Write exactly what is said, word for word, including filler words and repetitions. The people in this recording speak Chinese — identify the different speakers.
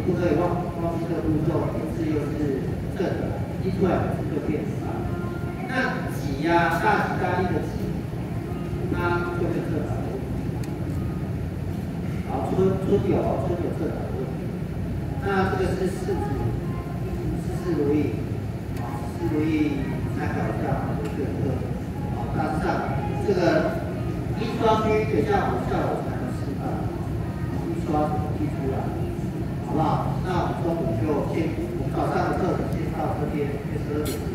Speaker 1: 不可以忘忘记这个步骤，一次又是正的，一出来就变三。那几呀、啊，大几大一的几，它就变正的。好，春春有春有正的问题。那这个是四组，四四如意，啊，四如意参考一下我的选择。好，大致上这个一双区，等一下我下午才能示范，一双怎么踢出来，好不好？那我们中午就先，我们早上的课程先到这边，约十二点。